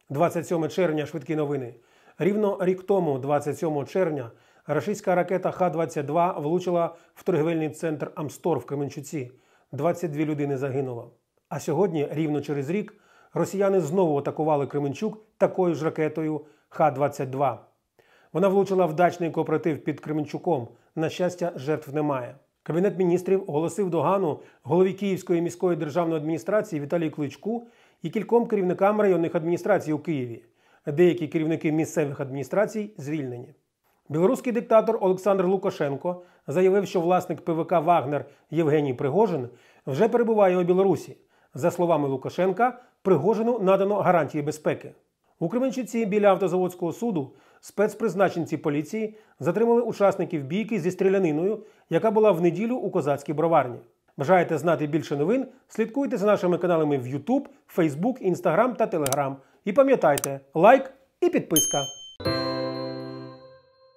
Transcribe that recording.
27 червня, швидкі новини. Рівно рік тому, 27 червня, рашистська ракета Х-22 влучила в торгівельний центр Амстор в Кременчуці. 22 людини загинуло. А сьогодні, рівно через рік, росіяни знову атакували Кременчук такою ж ракетою Х-22. Вона влучила в дачний кооператив під Кременчуком. На щастя, жертв немає. Кабінет міністрів оголосив догану голові Київської міської державної адміністрації Віталію Кличку і кільком керівникам районних адміністрацій у Києві. Деякі керівники місцевих адміністрацій звільнені. Білоруський диктатор Олександр Лукашенко заявив, що власник ПВК «Вагнер» Євгеній Пригожин вже перебуває у Білорусі. За словами Лукашенка, Пригожину надано гарантії безпеки. У Кременчуці біля автозаводського суду спецпризначенці поліції затримали учасників бійки зі стріляниною, яка була в неділю у козацькій броварні. Бажаєте знати більше новин? Слідкуйте за нашими каналами в YouTube, Facebook, Instagram та Telegram. І пам'ятайте, лайк і підписка.